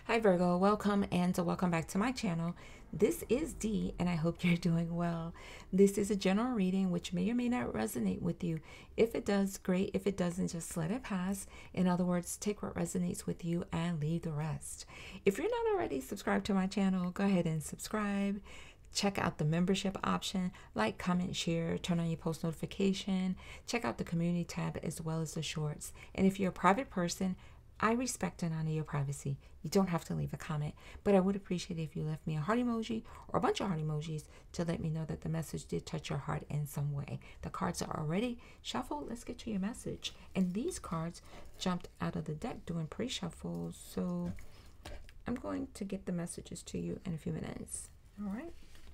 Hi Virgo, welcome and welcome back to my channel. This is Dee and I hope you're doing well. This is a general reading which may or may not resonate with you. If it does, great. If it doesn't, just let it pass. In other words, take what resonates with you and leave the rest. If you're not already subscribed to my channel, go ahead and subscribe. Check out the membership option, like, comment, share, turn on your post notification, check out the community tab as well as the shorts. And if you're a private person, I respect and honor your privacy. You don't have to leave a comment, but I would appreciate it if you left me a heart emoji or a bunch of heart emojis to let me know that the message did touch your heart in some way. The cards are already shuffled. Let's get to your message. And these cards jumped out of the deck doing pre-shuffle, so I'm going to get the messages to you in a few minutes. All right.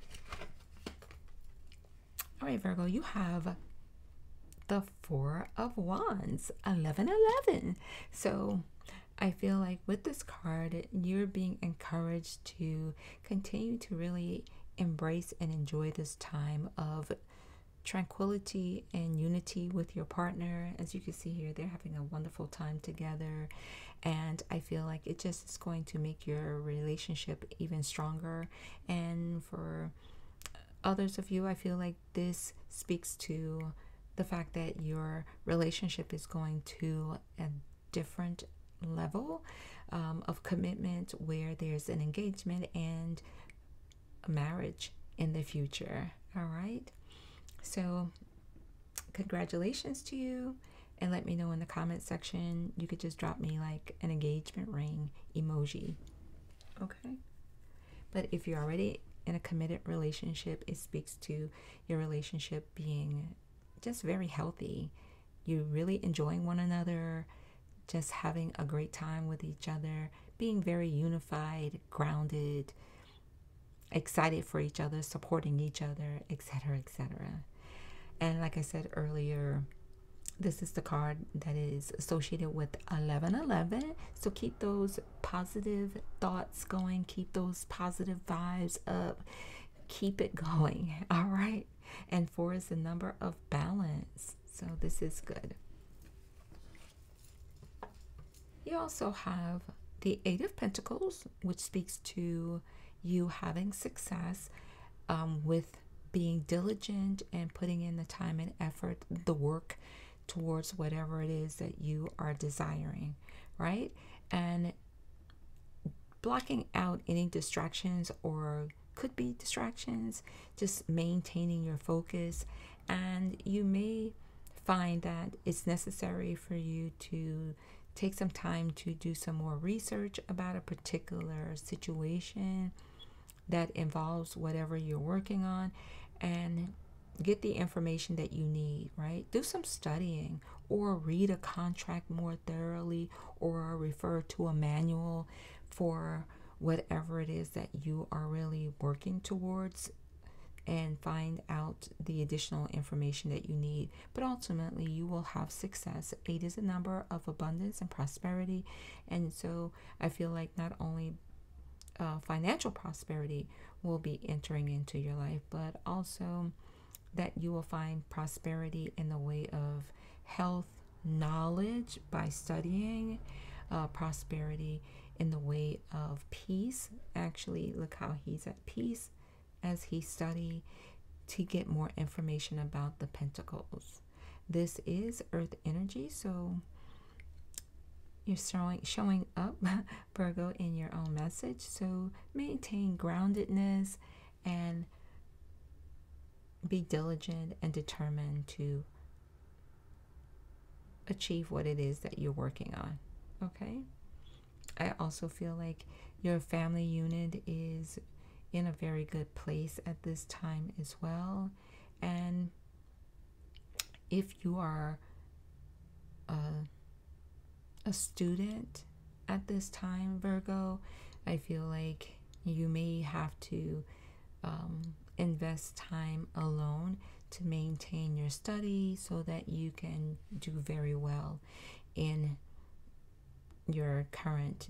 All right, Virgo, you have the Four of Wands, 1111. So I feel like with this card, you're being encouraged to continue to really embrace and enjoy this time of tranquility and unity with your partner. As you can see here, they're having a wonderful time together. And I feel like it just is going to make your relationship even stronger. And for others of you, I feel like this speaks to the fact that your relationship is going to a different level of commitment where there's an engagement and a marriage in the future. All right. So congratulations to you. And let me know in the comment section. You could just drop me like an engagement ring emoji. Okay. But if you're already in a committed relationship, it speaks to your relationship being just very healthy. You're really enjoying one another, just having a great time with each other, being very unified, grounded, excited for each other, supporting each other, etc., etc. And like I said earlier, this is the card that is associated with 1111. So keep those positive thoughts going, keep those positive vibes up, keep it going. All right. And 4 is the number of balance. So this is good. You also have the 8 of Pentacles, which speaks to you having success with being diligent and putting in the time and effort, the work towards whatever it is that you are desiring, right? And blocking out any distractions or could be distractions, just maintaining your focus. And you may find that it's necessary for you to take some time to do some more research about a particular situation that involves whatever you're working on and get the information that you need, right? Do some studying or read a contract more thoroughly or refer to a manual for whatever it is that you are really working towards and find out the additional information that you need. But ultimately, you will have success. 8 is a number of abundance and prosperity. And so I feel like not only financial prosperity will be entering into your life, but also that you will find prosperity in the way of health, knowledge by studying, prosperity in the way of peace. Actually, look how he's at peace as he studied to get more information about the Pentacles. This is Earth energy, so you're showing up, Virgo, in your own message. So maintain groundedness and be diligent and determined to achieve what it is that you're working on. Okay. I also feel like your family unit is in a very good place at this time as well. And if you are a student at this time, Virgo, I feel like you may have to invest time alone to maintain your study so that you can do very well in your current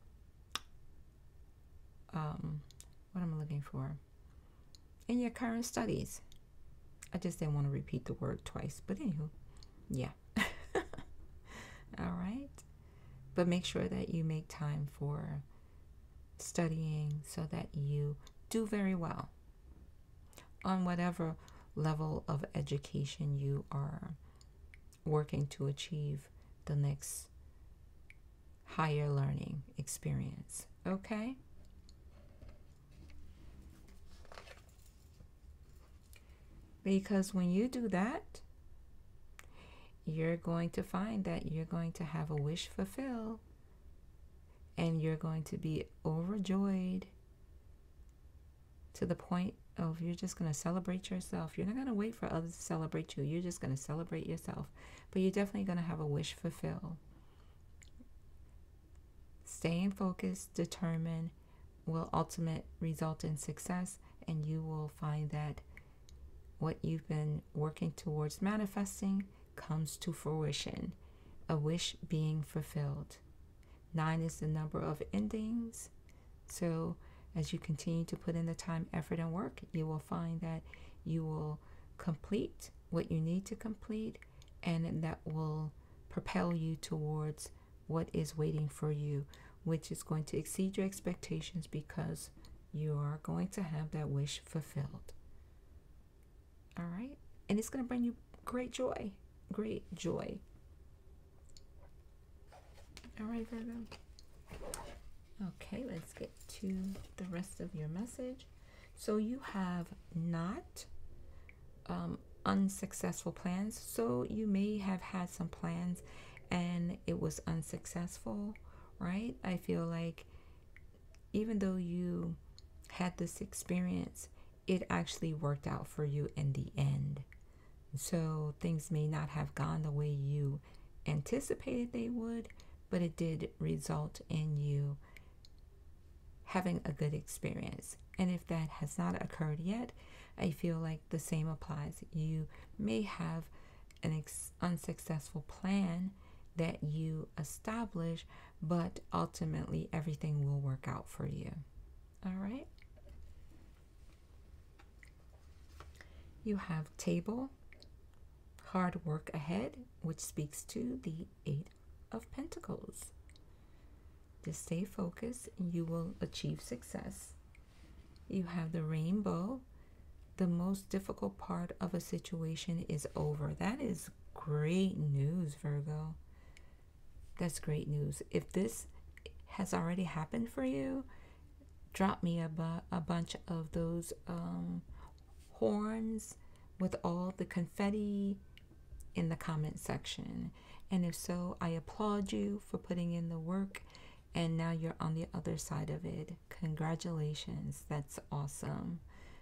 what am I looking for? In your current studies. I just didn't want to repeat the word twice, but anywho, yeah. All right. But make sure that you make time for studying so that you do very well on whatever level of education you are working to achieve the next higher learning experience. Okay? Because when you do that, you're going to find that you're going to have a wish fulfilled and you're going to be overjoyed to the point of you're just going to celebrate yourself. You're not going to wait for others to celebrate you. You're just going to celebrate yourself. But you're definitely going to have a wish fulfilled. Staying focused, determined will ultimately result in success, and you will find that what you've been working towards manifesting comes to fruition, a wish being fulfilled. 9 is the number of endings. So as you continue to put in the time, effort, and work, you will find that you will complete what you need to complete, and that will propel you towards what is waiting for you, which is going to exceed your expectations because you are going to have that wish fulfilled. All right? And it's going to bring you great joy. Great joy. All right, Virgo. Okay, let's get to the rest of your message. So you have not unsuccessful plans. So you may have had some plans and it was unsuccessful, right? I feel like even though you had this experience, it actually worked out for you in the end. So things may not have gone the way you anticipated they would, but it did result in you having a good experience. And if that has not occurred yet, I feel like the same applies. You may have an unsuccessful plan that you establish, but ultimately everything will work out for you. All right? You have table, hard work ahead, which speaks to the 8 of Pentacles. Just stay focused and you will achieve success. You have the rainbow. The most difficult part of a situation is over. That is great news, Virgo. That's great news. If this has already happened for you, drop me a bunch of those horns with all the confetti in the comment section. And if so, I applaud you for putting in the work, and now you're on the other side of it. Congratulations. That's awesome.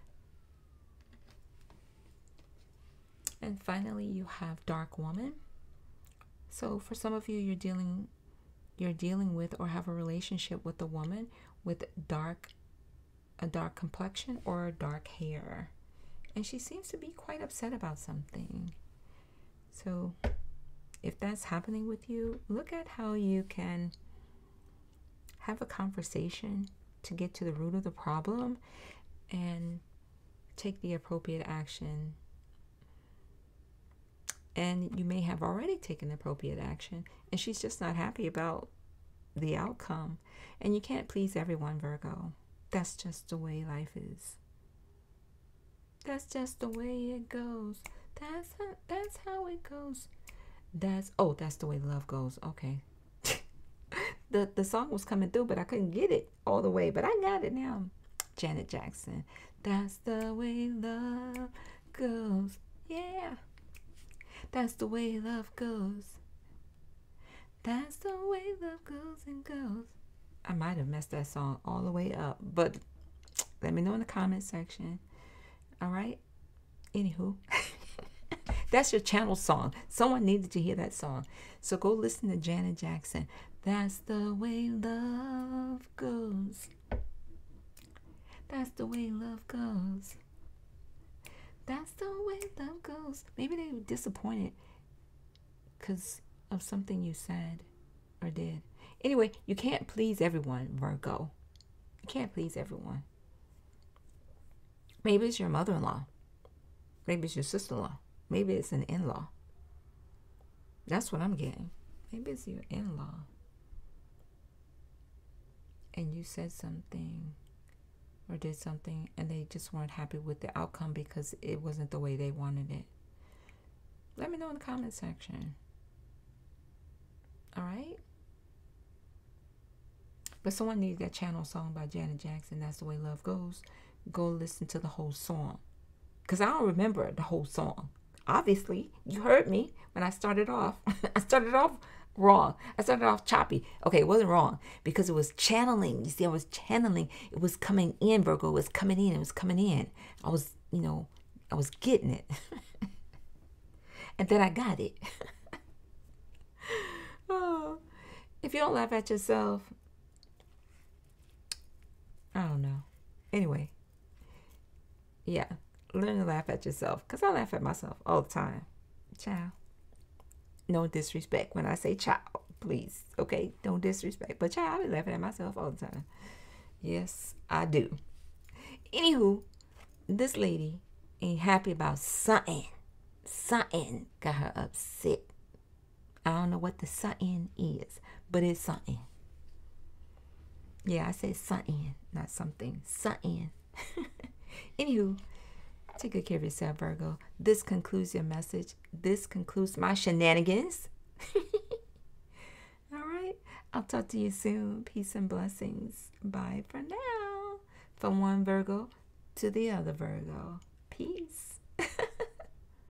And finally, you have Dark Woman. So for some of you, you're dealing with or have a relationship with a woman with a dark complexion or dark hair. And she seems to be quite upset about something. So if that's happening with you, look at how you can have a conversation to get to the root of the problem and take the appropriate action. And you may have already taken the appropriate action, and she's just not happy about the outcome. And you can't please everyone, Virgo. That's just the way life is. That's just the way it goes. That's how it goes. That's the way love goes. Okay. The song was coming through, but I couldn't get it all the way. But I got it now. Janet Jackson. That's the way love goes. Yeah. That's the way love goes. That's the way love goes and goes. I might have messed that song all the way up, but let me know in the comment section. All right? Anywho, that's your channel song. Someone needed to hear that song. So go listen to Janet Jackson. That's the way love goes. That's the way love goes. That's the way love goes. Maybe they were disappointed because of something you said or did. Anyway, you can't please everyone, Virgo. You can't please everyone. Maybe it's your mother-in-law. Maybe it's your sister-in-law. Maybe it's an in-law. That's what I'm getting. Maybe it's your in-law. and you said something or did something and they just weren't happy with the outcome because it wasn't the way they wanted it, let me know in the comment section. All right? But someone needs that channel song by Janet Jackson, That's the Way Love Goes. Go listen to the whole song. Because I don't remember the whole song. Obviously, you heard me when I started off. I started off wrong. I started off choppy. Okay, it wasn't wrong because it was channeling. You see, I was channeling. It was coming in, Virgo. It was coming in. It was coming in. I was, I was getting it. And then I got it. Oh, if you don't laugh at yourself, I don't know. Anyway, yeah, learn to laugh at yourself because I laugh at myself all the time. Ciao. No disrespect when I say ciao, please. Okay, don't disrespect. But ciao, I be laughing at myself all the time. Yes, I do. Anywho, this lady ain't happy about something. Something got her upset. I don't know what the something is, but it's something. Yeah, I said something, not something. Something. Anywho, take good care of yourself, Virgo. This concludes your message. This concludes my shenanigans. All right. I'll talk to you soon. Peace and blessings. Bye for now. From one Virgo to the other Virgo. Peace.